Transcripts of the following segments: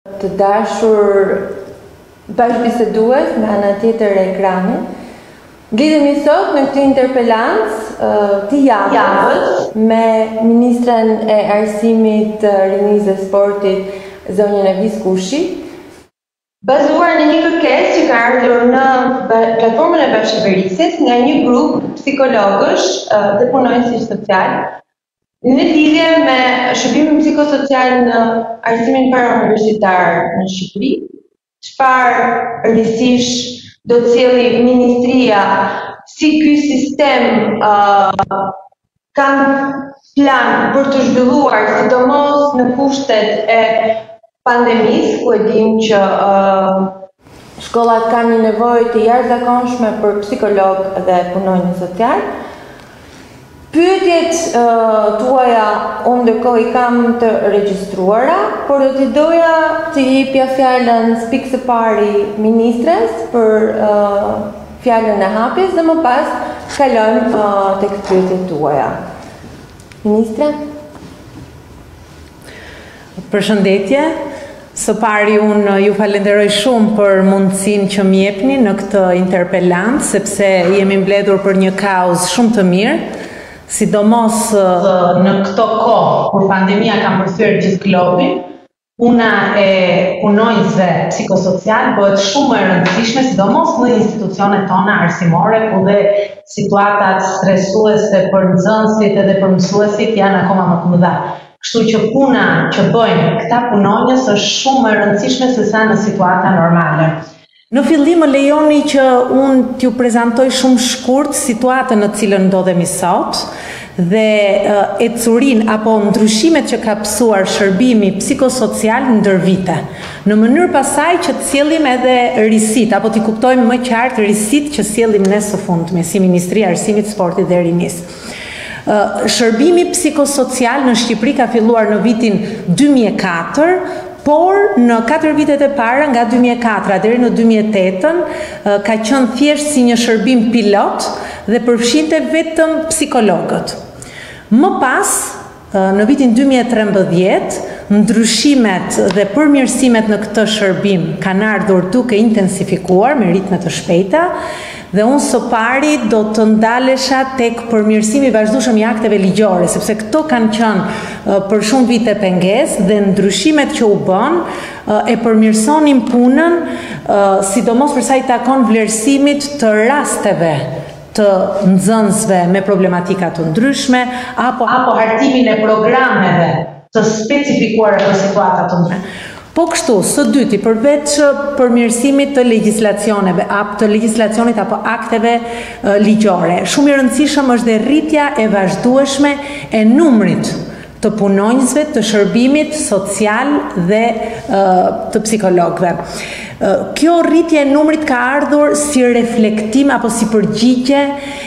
Të dashur bashkëbisedues nga ana tjetër e ekranit. Lidhemi sot në këtë interpelancë të javës me Ministren e Arsimit, Rinisë dhe Sportit, zonjën Evis Kushi, bazuar në një kërkesë që ka ardhur në platformën e bashkëqeverisjes nga një grup psikologësh dhe punonjësish social në lidhje me shërbimin psikosocial në arsimin parauniversitar në Shqipëri, çfarë risish do të sjellë ministria, si ky sistem kanë plan për të zhvilluar, sidomos në kushtet e pandemisë, ku e dim që shkollat kanë një nevojë të jashtëzakonshme për psikolog dhe punonjës social. Pyetjet tuaja unë ndërkohë i kam të regjistruara, por do t'i doja të jepja fjalën pikë së pari ministres për fjalën e hapjes dhe më pas kalojmë tek pyetjet tuaja. Ministre? Përshëndetje. Së pari unë ju falenderoj shumë për mundësinë që më jepni në këtë interpelancë, sepse jemi mbledhur për një kauzë shumë të mirë, sidomos në këto kohë kur pandemia ka përthyer gjithë globin. Puna e punonjësve psikosocial bëhet shumë e rëndësishme, sidomos në institucionet tona arsimore, ku dhe situatat stresuese për nxënësit edhe për mësuesit janë akoma më të mëdha. Kështu që puna që bëjnë këta punonjës është shumë e rëndësishme se sa në situata normale. Në fillim më lejoni që unë t'ju prezantoj shumë shkurt situatën në cilën ndodhemi sot dhe ecurin apo ndryshimet që ka pësuar shërbimi psikosocial ndër vite. Në mënyrë pasaj që të sjellim edhe risit, apo t'i kuptojmë më qartë risit që sjellim ne së fundmi, si Ministria e Arsimit, Sportit dhe Rinisë. Shërbimi psikosocial në Shqipëri ka filluar në vitin 2004, por në 4 vitet e para, nga 2004 deri në 2008, ka qenë thjesht si një shërbim pilot dhe përfshinte vetëm psikologët. Më pas, në vitin 2013, ndryshimet dhe përmirësimet në këtë shërbim kanë ardhur duke intensifikuar me ritme të shpejta, dhe unë së pari do të ndalesha tek përmirësimi vazhdueshëm i akteve ligjore, sepse këto kanë qenë për shumë vite pengesë dhe ndryshimet që u bën e përmirësonin punën, sidomos për sa i takon vlerësimit të rasteve të nxënësve me problematika të ndryshme apo hartimin e programeve të specifikuara për situata të ndryshme. Po kështu, së dyti, përveç përmirësimit të legjislacionit apo akteve ligjore, shumë i rëndësishëm është dhe rritja e vazhdueshme e numrit të punonjësve të shërbimit social dhe të psikologëve. Kjo rritje e numrit ka ardhur si reflektim apo si përgjigje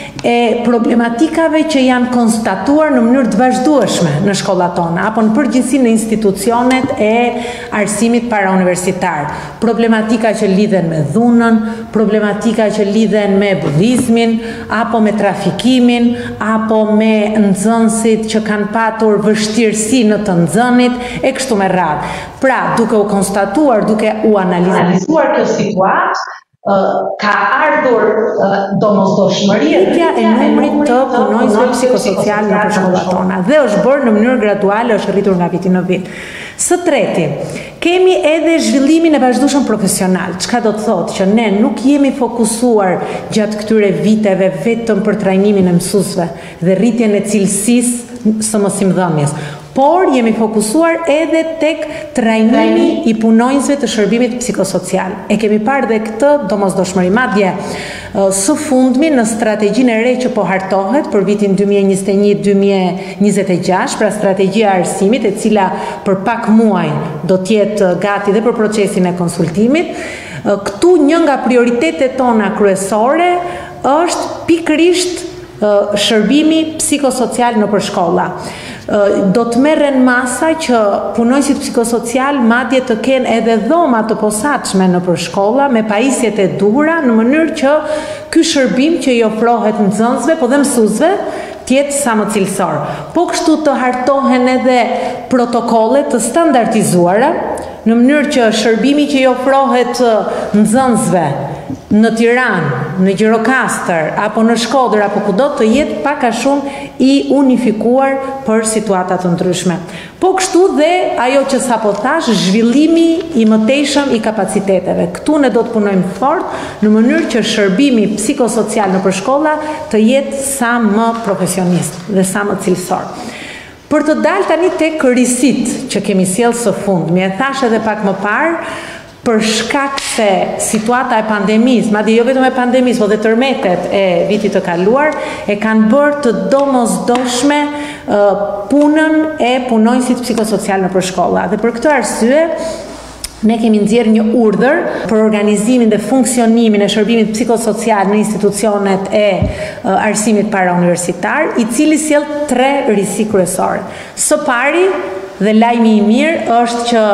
e problematikave që janë konstatuar në mënyrë të vazhdueshme në shkollat tona, apo në përgjithësi në institucionet e arsimit parauniversitar. Problematika që lidhen me dhunën, problematika që lidhen me budhizmin, apo me trafikimin, apo me nxënësit që kanë patur vështirësi në të nxënit, e kështu me radhë. Pra, duke u konstatuar, duke u analizuar kjo situatë, ka ardhur domosdoshmëria e numrit të punonjësve psikosocial në shkollat tona dhe është bërë në mënyrë graduale, është rritur nga viti në vit. Së treti, kemi edhe zhvillimin e vazhdueshëm profesional, çka do të thotë që ne nuk jemi fokusuar gjatë këtyre viteve vetëm për trajnimin e mësuesve dhe rritjen e cilësisë së mësimdhënies, por jemi fokusuar edhe tek trajnimi i punonjësve të shërbimit psikosocial. E kemi parë dhe këtë domosdoshmëri, madje së fundmi në strategjinë e re që po hartohet për vitin 2021-2026, pra strategjia e arsimit, e cila për pak muaj do të jetë gati dhe për procesin e konsultimit. Këtu një nga prioritetet tona kryesore është pikërisht shërbimi psikosocial nëpër shkolla. Do të merren masa që punonjësit psikosocial madje të kenë edhe dhoma të posaçme nëpër shkolla me pajisjet e duhura në mënyrë që ky shërbim që i ofrohet nxënësve po dhe mësuesve të jetë sa më cilësor. Po kështu të hartohen edhe protokolle të standardizuara në mënyrë që shërbimi që i ofrohet nxënësve në Tiranë, në Gjirokastër, apo në Shkodër, apo kudo, të jetë pak a shumë i unifikuar për situata të ndryshme. Po kështu dhe ajo që sapo thash, zhvillimi i mëtejshëm i kapaciteteve. Këtu ne do të punojmë fort në mënyrë që shërbimi psikosocial nëpër shkolla të jetë sa më profesionist dhe sa më cilësor. Për të dalë tani tek risit që kemi sjellë së fundmi, e thash edhe pak më parë, për shkak se situata e pandemisë, madje jo vetëm e pandemisë, por dhe tërmetet e vitit të kaluar, e kanë bërë të domosdoshme punën e punonjësit psikosocial nëpër shkolla. Dhe për këtë arsye, ne kemi nxjerrë një urdhër për organizimin dhe funksionimin e shërbimit psikosocial në institucionet e arsimit parauniversitar, i cili sjell 3 risi kryesore. Së pari, dhe lajmi i mirë është që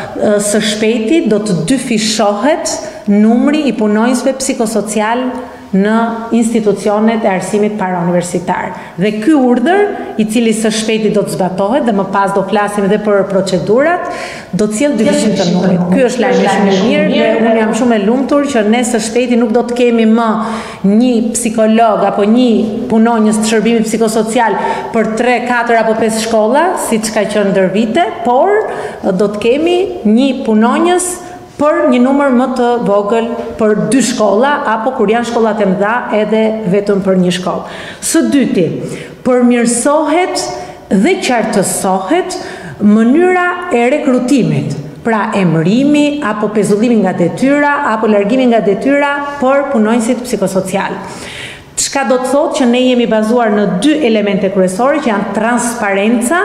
së shpejti do të dyfishohet numri i punonjësve psikosocial në institucionet e arsimit parauniversitar. Dhe ky urdhër, i cili së shpejti do të zbatohet, dhe më pas do flasim edhe për procedurat, do të sjellë dyfishim të numrit. Ky është lajmi shumë i mirë dhe unë jam shumë e lumtur që ne së shpejti nuk do të kemi më një psikolog apo një punonjës të shërbimit psikosocial për 3, 4 apo 5 shkolla, siç ka qenë ndër vite, por do të kemi një punonjës për një numër më të vogël për 2 shkolla, apo kur janë shkollat e mëdha edhe vetëm për një shkollë. Së dyti, përmirësohet dhe qartësohet mënyra e rekrutimit, pra emërimi, apo pezullimi nga detyra, apo largimi nga detyra për punonjësit psikosocial. Çka do të thotë që ne jemi bazuar në 2 elemente kryesore që janë transparenca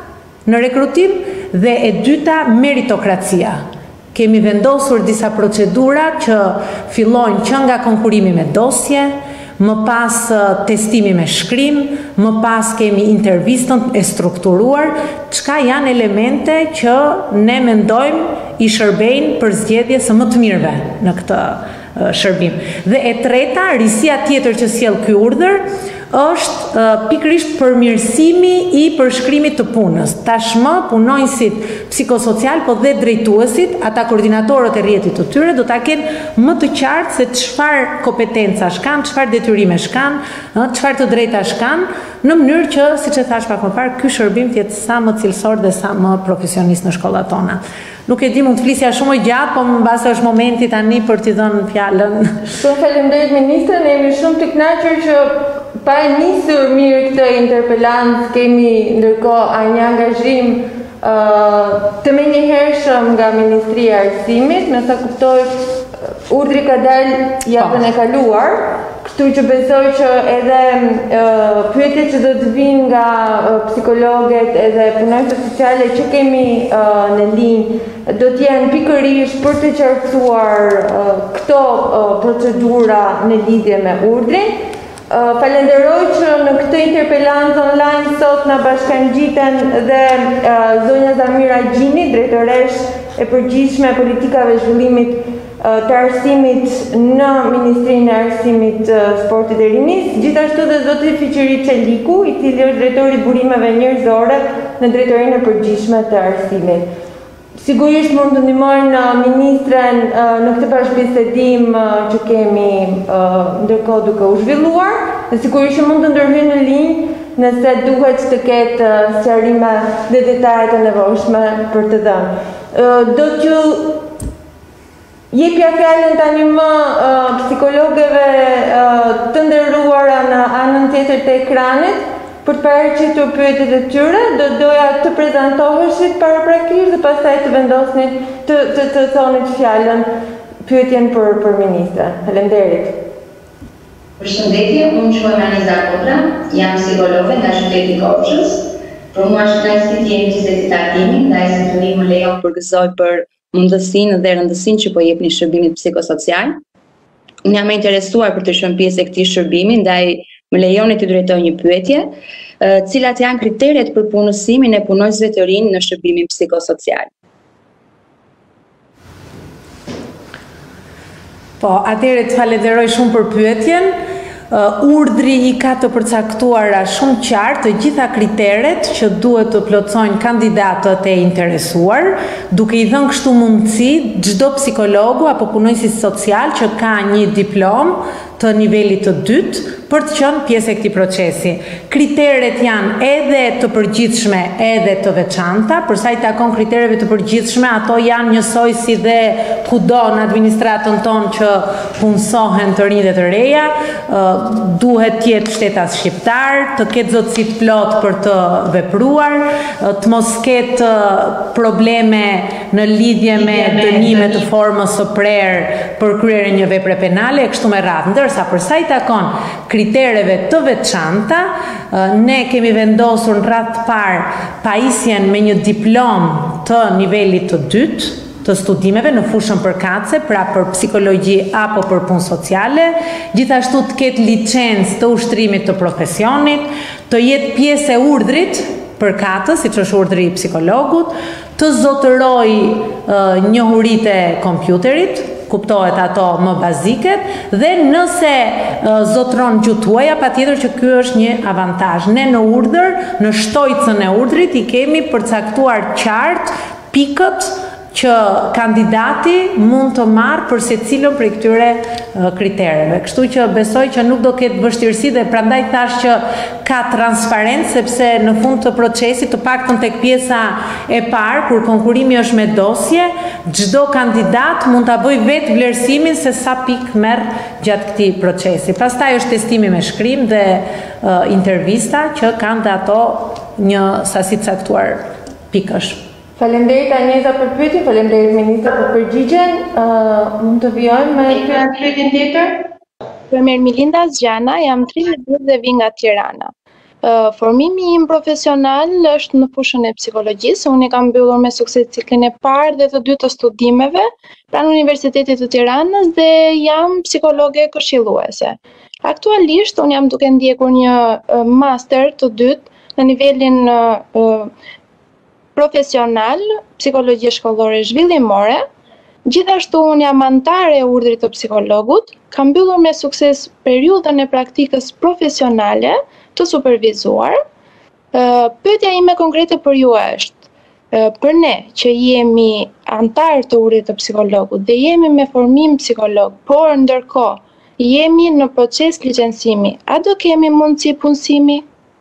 në rekrutim dhe e dyta meritokracia. Kemi vendosur disa procedura që fillojnë që nga konkurimi me dosje, më pas testimi me shkrim, më pas kemi intervistën e strukturuar, çka janë elemente që ne mendojmë i shërbejnë për zgjedhje së më të mirëve në këtë shërbim. Dhe e treta, risia tjetër që sjell ky urdhër, është pikërisht përmirësimi i përshkrimit të punës. Tashmë punonjësit psikosocial, po dhe drejtuesit, ata koordinatorët e rrjetit të tyre, do ta kenë më të qartë se çfarë kompetencash kanë, çfarë detyrimesh kanë, çfarë të drejtash kanë, në mënyrë që, siç e thash pak më parë, ky shërbim të jetë sa më cilësor dhe sa më profesionist në shkollat tona. Nuk e di, mund të flisja shumë gjatë, po mbase është momenti tani për t'i dhënë fjalën. Shumë faleminderit ministre, ne jemi shumë të kënaqur që pa e nisur mirë këtë interpelancë, kemi ndërkohë një angazhim të menjëhershëm nga Ministria e Arsimit, me sa kuptoj urdhri ka dalë javën e kaluar, kështu që besoj që edhe pyetjet që do të vinë nga psikologet edhe punonjësit sociale që kemi në linjë do të jenë pikërisht për të qartësuar këto procedura në lidhje me urdhrin. Falenderoj që në këtë interpelancë online sot na bashkangjiten dhe zonja Zamira Gjini, drejtoresh e përgjithshme e politikave zhvillimit të arsimit në Ministrinë e Arsimit, Sportit dhe Rinisë, gjithashtu dhe zoti Fiqiri Çeliku, i cili është drejtori i burimeve njerëzore në drejtorinë e përgjithshme të arsimit. Sigurisht mund të ndihmojnë ministren në këtë bashkëbisedim që kemi ndërkohë duke u zhvilluar, dhe sigurisht që mund të ndërhyjnë në linjë nëse duhet të ketë sqarime dhe detaje të nevojshme për të dhënë. Do t'ju jepja fjalën tani më psikologëve të nderuara në anën tjetër të ekranit, për të paraqitur pyetjet e tyre, do doja të prezantoheshit paraprakisht dhe pastaj të vendosnit të thonit fjalën pyetjen për ministren. Faleminderit. Përshëndetje, unë quhem Aniza Kodra, jam psikologe nga qyteti Korçës. Për mua është kënaqësi të jemi gjithsesi takimi, ndaj se tani më lejon përgëzoj për mundësinë dhe rëndësinë që po jepni shërbimit psikosocial. Unë jam e interesuar për të qenë pjesë e këtij shërbimi, ndaj më lejoni të drejtoj një pyetje, cilat janë kriteret për punësimin e punonjësve të rinj në shërbimin psikosocial? Po, atëherë të falenderoj shumë për pyetjen. urdhri i ka të përcaktuara shumë qartë të gjitha kriteret që duhet të plotësojnë kandidatët e interesuar, duke i dhënë kështu mundësi çdo psikologu apo punonjësi social që ka një diplomë të nivelit të dytë për të qenë pjesë e këtij procesi. Kriteret janë edhe të përgjithshme edhe të veçanta. Për sa i takon kritereve të përgjithshme, ato janë njësoj si dhe kudo në administratën tonë që punësohen të rinj dhe të reja. Duhet të jetë shtetas shqiptar, të ketë zotësi të plot për të vepruar, të mos ketë probleme në lidhje me dënime të formës së prerë për kryerjen e një vepre penale e kështu me radhë. Ndërsa për sa i takon kritereve të veçanta, ne kemi vendosur në radhë të parë pajisjen me një diplomë të nivelit të dytë të studimeve në fushën përkatëse, pra për psikologji apo për punë sociale, gjithashtu të ketë licencë të ushtrimit të profesionit, të jetë pjesë e urdhrit përkatës, siç është urdhri i psikologut, të zotëroj njohuritë e kompjuterit, kuptohet ato më baziket, dhe nëse zotron gjuhë tuaja, patjetër që ky është një avantazh. Ne në urdhër, në shtojcën e urdhrit i kemi përcaktuar qartë pikët që kandidati mund të marrë për secilën prej këtyre kritereve. Kështu që besoj që nuk do ketë vështirësi dhe prandaj thash që ka transparencë, sepse në fund të procesit, të paktën tek pjesa e parë, kur konkurimi është me dosje, çdo kandidat mund ta bëjë vetë vlerësimin se sa pikë merr gjatë këtij procesi. Pastaj është testimi me shkrim dhe intervista që kanë dhe ato një sasi të caktuar pikësh. Faleminderit Anjeza për pyetjen, faleminderit Ministra për përgjigjen. Mund të vijojmë me pyetjen tjetër? Përmir Milinda Zgjana, jam 30 vjeç dhe vi nga Tirana. Formimi im profesional është në fushën e psikologjisë. Unë kam mbyllur me sukses ciklin e parë dhe të dytë të studimeve pranë Universitetit të Tiranës dhe jam psikologe këshilluese. Aktualisht unë jam duke ndjekur një master të dytë në nivelin profesional, psikologji shkollore zhvillimore. Gjithashtu unë jam antare e urdhrit të psikologut, kam mbyllur me sukses periudhën e praktikës profesionale të supervizuar. Pyetja ime konkrete për ju është, për ne që jemi antar të urdhrit të psikologut dhe jemi me formim psikolog, por ndërkohë jemi në proces licencimi, a do kemi mundësi punësimi?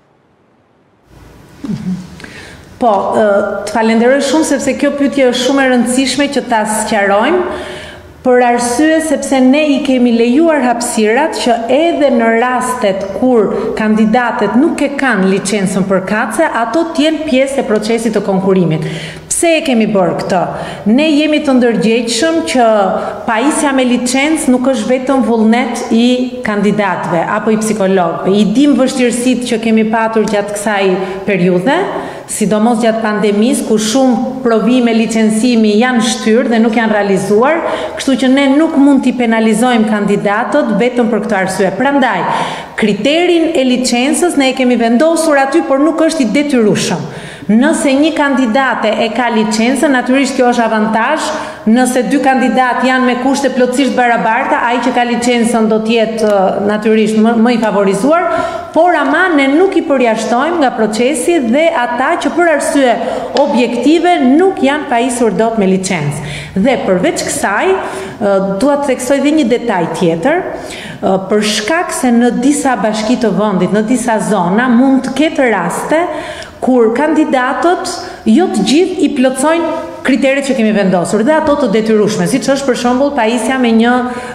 Po, të falenderoj shumë sepse kjo pyetje është shumë e rëndësishme që ta sqarojmë, për arsye sepse ne i kemi lejuar hapësirat që edhe në rastet kur kandidatët nuk e kanë licencën përkatëse, ato të jenë pjesë e procesit të konkurimit. Pse e kemi bërë këtë? Ne jemi të ndërgjegjshëm që pajisja me licencë nuk është vetëm vullnet i kandidatëve apo i psikologëve. I dim vështirësitë që kemi patur gjatë kësaj periudhe, sidomos gjatë pandemisë, ku shumë provime licencimi janë shtyrë dhe nuk janë realizuar, kështu që ne nuk mund t'i penalizojmë kandidatët vetëm për këtë arsye. Prandaj, kriterin e licencës ne e kemi vendosur aty, por nuk është i detyrueshëm. Nëse një kandidate e ka licencën, natyrisht kjo është avantazh. Nëse dy kandidat janë me kushte plotësisht barabarta, ai që ka licencën do të jetë natyrisht më i favorizuar, por ama ne nuk i përjashtojmë nga procesi dhe ata që për arsye objektive nuk janë pajisur dot me licencë. Dhe përveç kësaj, dua të theksoj edhe një detaj tjetër, për shkak se në disa bashki të vendit, në disa zona mund të ketë raste kur kandidatët jo të gjithë i plotësojnë kriteret që kemi vendosur dhe ato të detyrueshme, siç është për shembull pajisja me një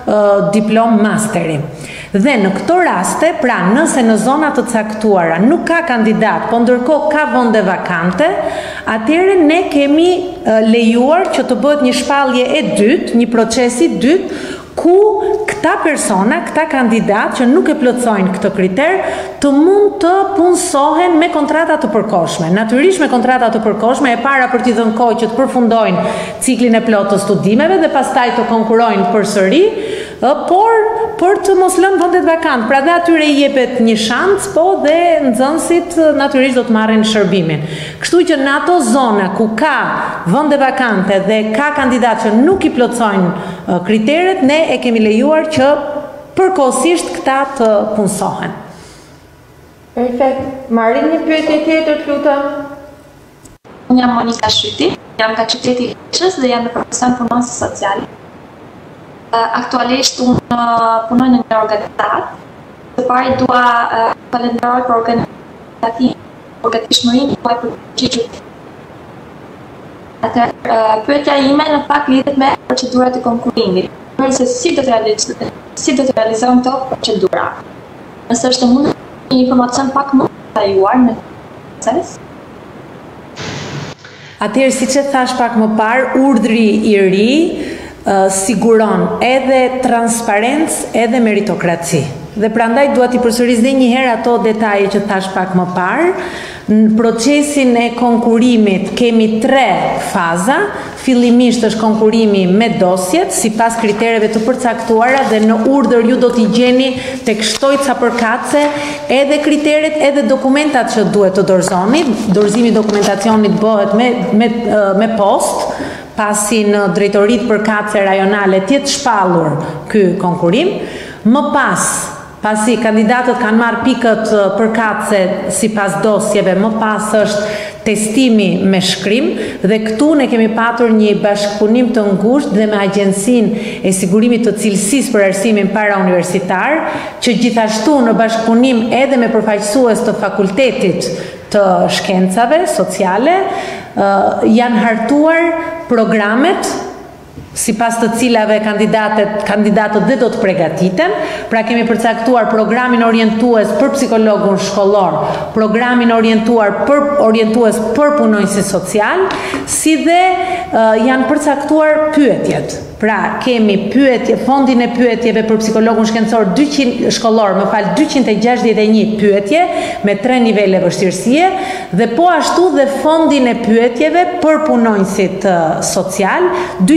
diplomë masteri. Dhe në këto raste, pra nëse në zona të caktuara nuk ka kandidat, po ndërkohë ka vende vakante, atëherë ne kemi lejuar që të bëhet një shpallje e dytë, një proces i dytë, ku këta persona, këta kandidat që nuk e plotësojnë këtë kriter, të mund të punësohen me kontrata të përkohshme. Natyrisht me kontrata të përkohshme, e para për t'i dhënë kohë që të përfundojnë ciklin e plotë të studimeve dhe pastaj të konkurojnë përsëri, por për të mos lënë vendet vakante. Pra dhe atyre i jepet një shans, po dhe nxënësit natyrisht do të marrin shërbimin. Kështu që në ato zona ku ka vende vakante dhe ka kandidatë që nuk i plotësojnë kriteret, ne e kemi lejuar që përkohësisht këta të punësohen. Perfekt. Marrin një pyetje tjetër, të lutem. Unë jam Monika Shyti, jam nga qyteti Liçës dhe jam në profesion punonëse sociale. Aktualisht unë punoj në një organizatë. Së pari dua falenderoj për organizatishmërinë tuaj për përgjigjur. Atëherë, pyetja ime në fakt lidhet me procedurat e konkurimit. Se si do të realizojmë këto procedura? Nëse është mundur një informacion pak më detajuar në proces? Atëherë, siç e thash pak më parë, urdhri i ri siguron edhe transparencë edhe meritokraci. Dhe prandaj dua t'i përsëris edhe një herë ato detaje që thash pak më parë. Në procesin e konkurimit kemi 3 faza. Fillimisht është konkurimi me dosjet, sipas kritereve të përcaktuara dhe në urdhër ju do t'i gjeni tek shtojca përkatëse edhe kriteret edhe dokumentat që duhet të dorëzoni. Dorëzimi i dokumentacionit bëhet me post, pasi në drejtoritë përkatëse rajonale tjetë shpallur ky konkurim. Më pasi kandidatët kanë marrë pikët përkatëse sipas dosjeve, më pas është testimi me shkrim dhe këtu ne kemi patur një bashkëpunim të ngushtë dhe me Agjencinë e Sigurimit të Cilësisë për Arsimin Parauniversitar, që gjithashtu në bashkëpunim edhe me përfaqësues të Fakultetit të Shkencave Sociale janë hartuar programet sipas të cilave kandidatët dhe do të përgatiten. Pra kemi përcaktuar programin orientues për psikologun shkollor, programin orientues për punonjësi social, si dhe janë përcaktuar pyetjet. Pra kemi fondin e pyetjeve për psikologun shkencor 261 pyetje me 3 nivele vështirësie dhe po ashtu dhe fondin e pyetjeve për punonjësit social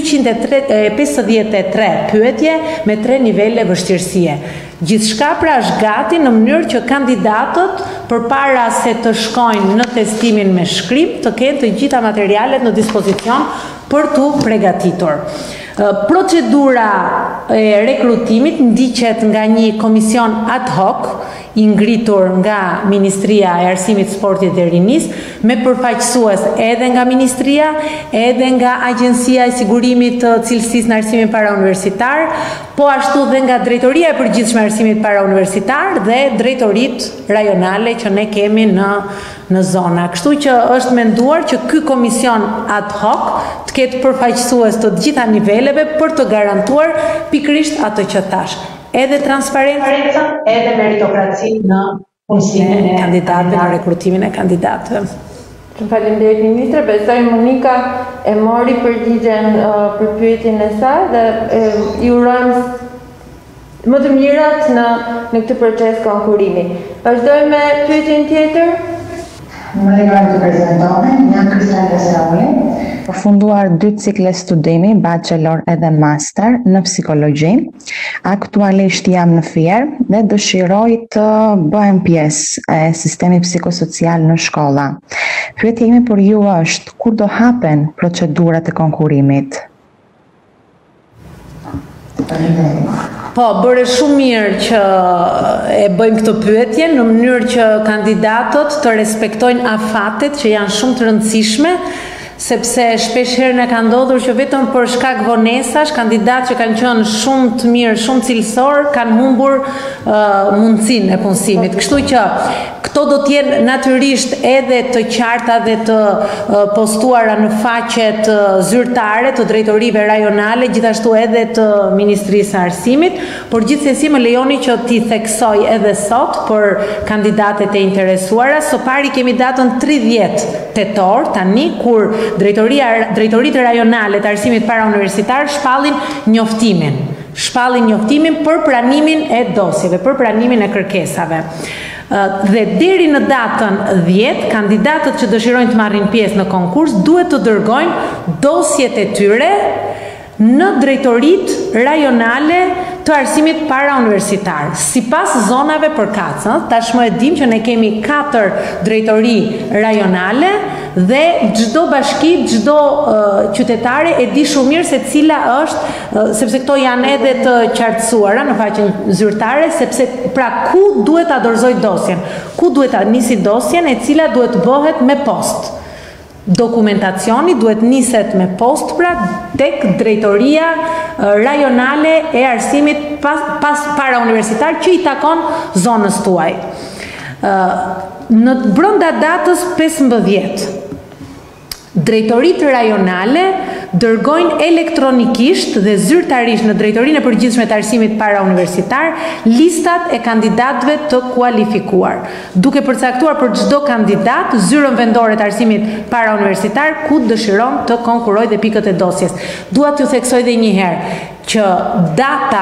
253 pyetje me 3 nivele vështirësie. Gjithçka pra është gati në mënyrë që kandidatët përpara se të shkojnë në testimin me shkrim të kenë të gjitha materialet në dispozicion për t'u përgatitur. Procedura e rekrutimit ndiqet nga një komision ad hoc i ngritur nga Ministria e Arsimit, Sportit dhe Rinisë, me përfaqësues edhe nga Ministria, edhe nga Agjencia e Sigurimit të Cilësisë në Arsimin Parauniversitar, po ashtu dhe nga Drejtoria e Përgjithshme e Arsimit Parauniversitar dhe drejtoritë rajonale që ne kemi në zona. Kështu që është menduar që ky komision ad hoc të ketë përfaqësues të gjitha niveleve për të garantuar pikërisht atë që thash. Edhe transparencën, edhe meritokracinë në punësimin e kandidatëve, në rekrutimin e kandidatëve. Shumë faleminderit ministre, besoj Monika e mori përgjigjen për pyetjen e saj dhe i urojmë më të mirat në këtë proces konkurimi. Vazhdojmë me pyetjen tjetër. Më regardë të prezentove, jam Kristalina Serauli, përfunduar 2 cikle studimi, bachelor edhe master në psikologji. Aktualisht jam në Fier dhe dëshiroj të bëhem pjesë e sistemit psikosocial në shkolla. Pyetja ime për ju është, kur do hapen procedurat e konkurimit? Po, bëre shumë mirë që e bëjmë këtë pyetje në mënyrë që kandidatët të respektojnë afatet që janë shumë të rëndësishme, sepse shpesh herë në ka ndodhur që vetëm për shkak vonesash, kandidatë që kanë qenë shumë të mirë, shumë cilësor, kanë humbur mundësinë e punësimit. Kështu që këto do të jenë natyrisht edhe të qarta dhe të postuara në faqet zyrtare të drejtorive rajonale, gjithashtu edhe të Ministrisë së Arsimit, por gjithsesi më lejoni që t'i theksoj edhe sot për kandidatët e interesuara. Së pari kemi datën 30 tetor tani, kur drejtoritë rajonale të arsimit parauniversitar shpallin njoftimin për pranimin e dosjeve, për pranimin e kërkesave. Dhe deri në datën 10, kandidatët që dëshirojnë të marrin pjesë në konkurs duhet të dërgojnë dosjet e tyre në drejtoritë rajonale të arsimit parauniversitar, sipas zonave përkatëse. Tashmë e dim që ne kemi 4 drejtori rajonale dhe çdo bashki, çdo qytetare e di shumë mirë se cila është, sepse këto janë edhe të qartësuara në faqen zyrtare, sepse pra ku duhet ta dorëzoj dosjen, ku duhet ta nisi dosjen, e cila duhet të bëhet me post. Dokumentacioni duhet niset me post pra tek drejtoria rajonale e arsimit para universitar që i takon zonës tuaj. Në brenda datës 15, drejtoritë rajonale dërgojnë elektronikisht dhe zyrtarisht në drejtorinë e përgjithshme të arsimit para universitar listat e kandidatëve të kualifikuar, duke përcaktuar për çdo kandidat zyrën vendore të arsimit para universitar ku dëshiron të konkurrojë dhe pikët e dosjes. Dua t'ju theksoj edhe një herë që data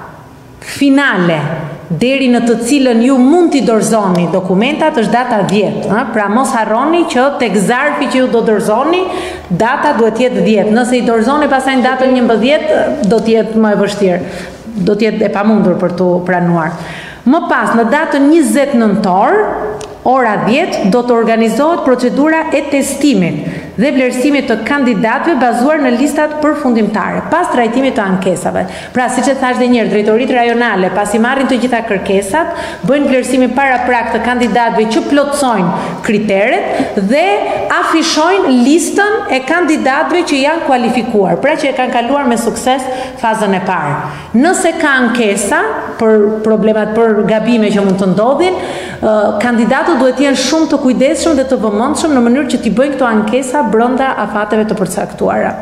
finale deri në të cilën ju mund t'i dorëzoni dokumentat është data 10. Pra mos harroni që tek zarfi që ju do dorëzoni, data duhet jetë 10. Nëse i dorëzoni pasaj në datën 11, do t'jetë më e vështirë. Do t'jetë e pamundur për t'u pranuar. Më pas, në datën 20 nëntor, ora 10, do të organizohet procedura e testimit dhe vlerësimit të kandidatëve bazuar në listat përfundimtare, pas trajtimit të ankesave. Pra, siç e thash edhe një herë, drejtoritë rajonale, pasi marrin të gjitha kërkesat, bëjnë vlerësimin paraprak të kandidatëve që plotësojnë kriteret dhe afishojnë listën e kandidatëve që janë kualifikuar, pra që e kanë kaluar me sukses fazën e parë. Nëse ka ankesa për problemat, për gabime që mund të ndodhin, kandidatët duhet të jenë shumë të kujdesshëm dhe të vëmendshëm në mënyrë që t'i bëjnë këto ankesa brenda afateve të përcaktuara.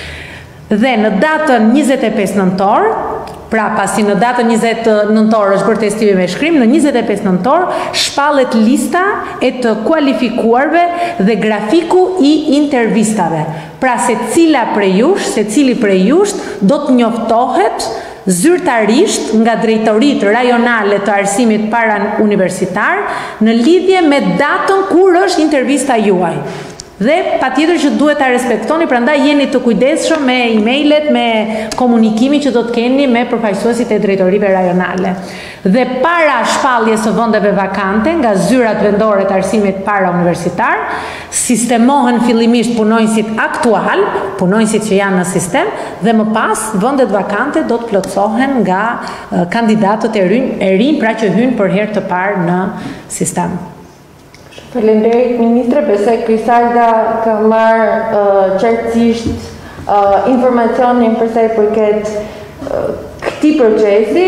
Dhe në datën 25 nëntor, pra pasi në datën 20 nëntor është bërë testimi me shkrim, në 25 nëntor shpallet lista e të kualifikuarve dhe grafiku i intervistave. Pra se cili prej jush do të njoftohet zyrtarisht nga drejtoritë rajonale të arsimit para universitar në lidhje me datën kur është intervista juaj. Dhe patjetër që duhet ta respektoni, prandaj jeni të kujdesshëm me emailët, me komunikimin që do të keni me përfaqësuesit e drejtorive rajonale. Dhe para shpalljes së vendeve vakante nga zyrat vendore të arsimit para universitar, sistemohen fillimisht punonjësit aktual, punonjësit që janë në sistem, dhe më pas vendet vakante do të plotësohen nga kandidatët e rinj, pra që hyjnë për herë të parë në sistem. Faleminderit ministre, besoj Krisalda ka marrë qartësisht informacionin për sa i përket këtij procesi.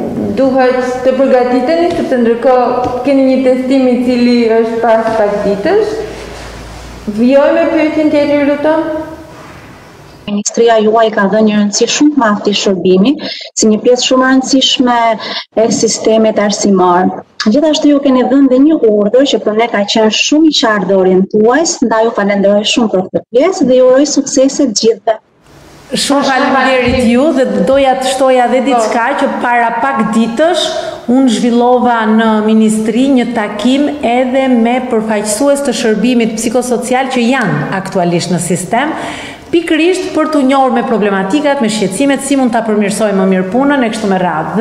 Duhet të përgatiteni sepse ndërkohë keni një testim i cili është pas pak ditësh. Vijoj me pyetjen tjetër, lutem. Ministria juaj ka dhënë një rëndësi shumë të madhe shërbimi, si një pjesë shumë e rëndësishme e sistemit arsimor. Gjithashtu ju keni dhënë dhe një urdhër që për ne ka qenë shumë i qartë dhe orientues, ndaj ju falenderoj shumë për këtë pjesë dhe ju uroj suksese të gjithëve. Shumë faleminderit ju dhe doja të shtoja edhe diçka që para pak ditësh unë zhvillova në ministri një takim edhe me përfaqësues të shërbimit psikosocial që janë aktualisht në sistem, pikërisht për të njohur me problematikat, me shqetësimet, si mund ta përmirësojmë më mirë punën e kështu me radhë.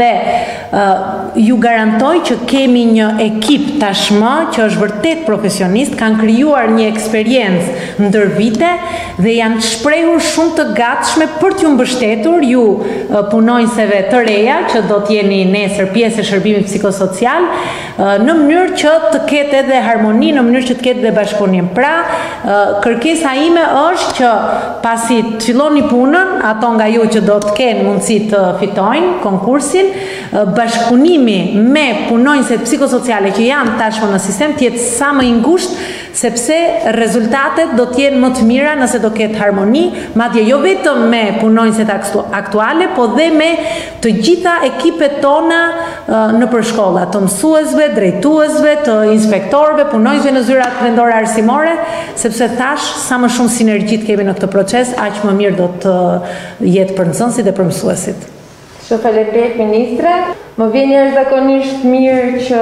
Dhe ju garantoj që kemi një ekip tashmë që është vërtet profesionist, kanë krijuar një eksperiencë ndër vite dhe janë shprehur shumë të gatshme për t'ju mbështetur ju punonjësve të reja që do të jeni nesër pjesë e shërbimit psikosocial, në mënyrë që të ketë edhe harmoni, në mënyrë që të ketë edhe bashkëpunim. Pra, kërkesa ime është që pasi të filloni punën, ato nga ju që do të kenë mundësi të fitojnë konkursin, bashkëpunimi me punonjësit psikosociale që janë tashmë në sistem të jetë sa më i ngushtë, sepse rezultatet do të jenë më të mira nëse do ketë harmoni, madje jo vetëm me punonjësit aktuale, po dhe me të gjitha ekipet tona në përshkolla, të mësuesve, drejtuesve, të inspektorëve, punonjësve në zyrat vendore arsimore, sepse thash sa më shumë sinergjit kemi në këtë proces, aq më mirë do të jetë për nxënësit dhe për mësuesit. Shumë faleminderit ministre. Më vjen jashtëzakonisht mirë që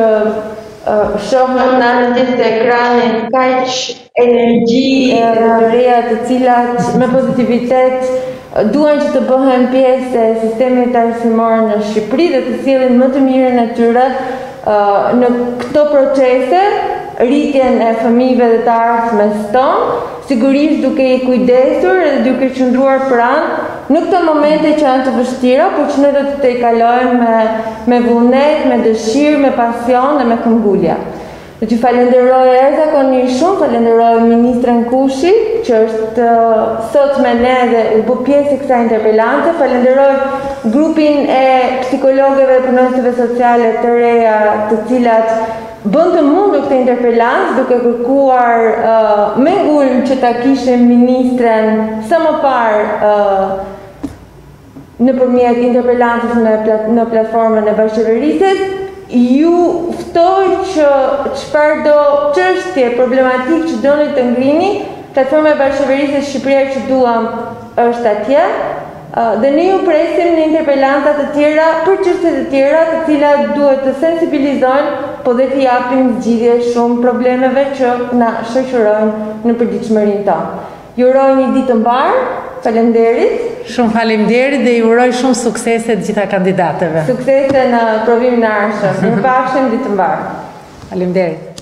shohëm në anën tjetër të ekranit kaq energji të reja të cilat me pozitivitet duan që të bëhen pjesë e sistemit arsimor në Shqipëri dhe të sjellin më të mirën e tyre në këto procese rritjen e fëmijëve dhe të ardhmes tonë, sigurisht duke i kujdesur dhe duke qëndruar pranë në këto momente që janë të vështira, por që ne do të i kalojmë me vullnet, me dëshirë, me pasion dhe me këmbgulje. Do t'ju falenderoj jashtëzakonisht shumë, falenderoj ministren Kushi, që është sot me ne dhe u bë pjesë e kësaj interpelance, falenderoj grupin e psikologëve dhe punonjësve sociale të reja, të cilat bën të mundur këtë interpelancë duke kërkuar me ngulm që ta kishim ministren sa më parë nëpërmjet interpelancës në platformën e bashkëqeverisjes. Ju ftoj që çfarëdo çështje problematik që doni të ngrini, platforma e bashkëqeverisjes shqiptare që duam është atje. Dhe ne ju presim në interpelanca të tjera për çështje të tjera të cilat duhet të sensibilizojnë, po dhe të japin zgjidhje shumë problemeve që na shoqërojnë në përditshmërinë tonë. Ju uroj një ditë të mbarë, faleminderit. Shumë faleminderit dhe ju uroj shumë suksese të gjitha kandidatëve. Suksese në provimin e ardhshëm. Mirupafshim, ditë të mbarë. Faleminderit.